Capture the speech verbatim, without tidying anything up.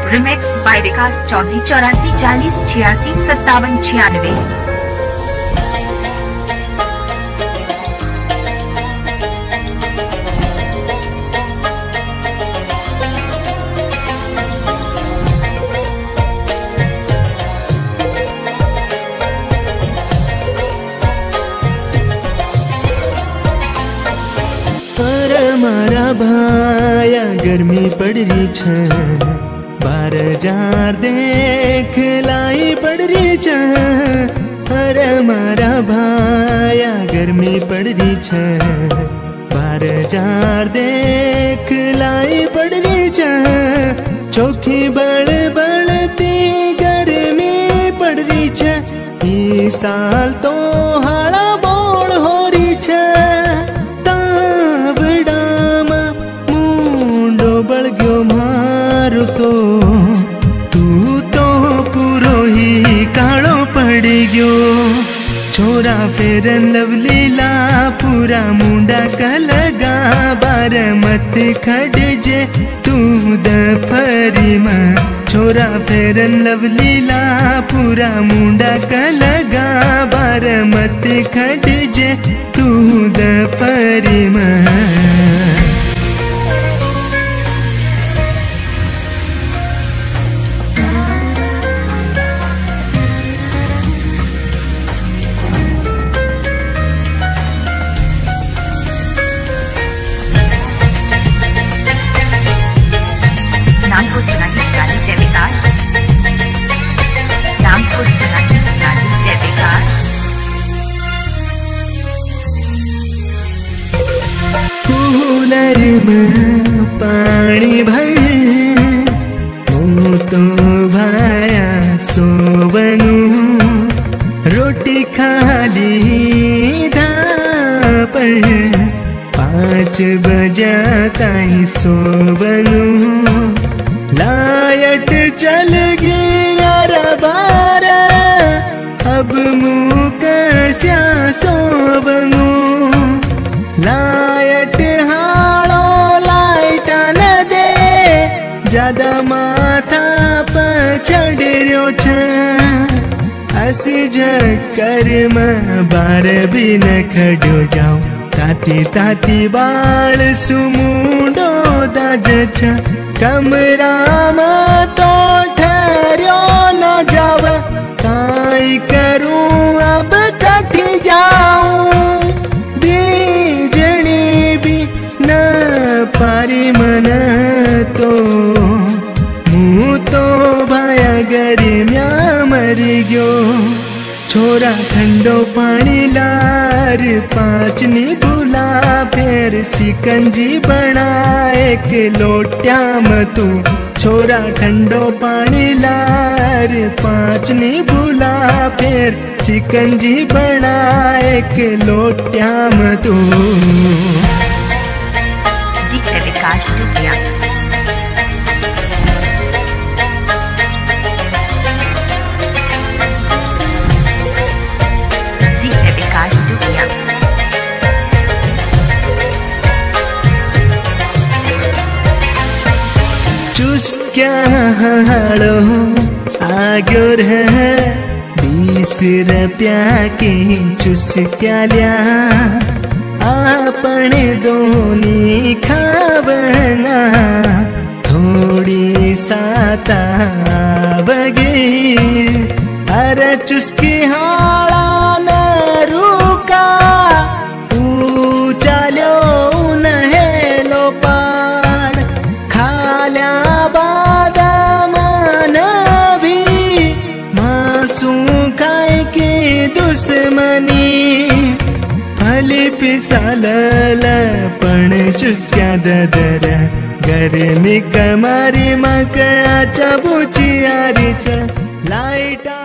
Remix by विकास चौधरी चौरासी चालीस छियासी सत्तावन छियानवे। मारा भाया गर्मी पड़ रही छ, बारह जार देख लाई पड़ रही छ। अरे मारा भाया गर्मी पड़ रही छ, बारह जार देख लाई पड़ रही छ। चौखी बड़ बड़ती गर्मी पड़ रही छ, इस साल तो हाड़ा बोड़ हो रही छ। तो तू तो पूरो ही कालो पड़ गयो, छोरा फेरन लवलीला पूरा मुंडा का लगा। बार मत खड़ जे तू दफरी में, छोरा फेरन लवलीला पूरा मुंडा का लगा। बार मत खड़ जे तू दफरी में। कूलर में पानी भर मुँह तो भाया सोवनू, रोटी खाली धापर पाँच बजाता ही सोवनू। लाइट चल गई यारा बारा, अब मुँह कैसा सोवनू। लाइट हाड़ो लाइट न दे, ज्यादा माथा पर चढ़ रहो छ। हसी झक्कर में बार भी न खड़ो जाओ, ताती ताती बाल सुमुंडो दाज छ। कमरा में तो ठहरो न जाव, काई करूं अब कटी जाऊं। पारी मन तो मुँह तो भाया गर्मिया मर गयो, छोरा ठंडो पानी लार पाँच नी बुला। फिर सिकंजी बना एक लोट्या में तू, छोरा ठंडो पानी लार पाँच नी बुला। फिर सिकंजी बना एक लोट्या में तू। विकास रुपया डीजे विकास रुपया चुस्क्या हाड़ो आग्यो रह, बीस रुपया की चुस्क्या लिया। अपने दोनी खावना थोड़ी साता बगी। अरे चुस्की हाड़ा न रुका, चालो नहे लो पाड़। खाल्या बाद मानवी मासू खाए की दुश्मनी। फली पिसालल पण चुस्क्या ददर, गर्मी कमारी मक आचा बुची आरी च लाइटा।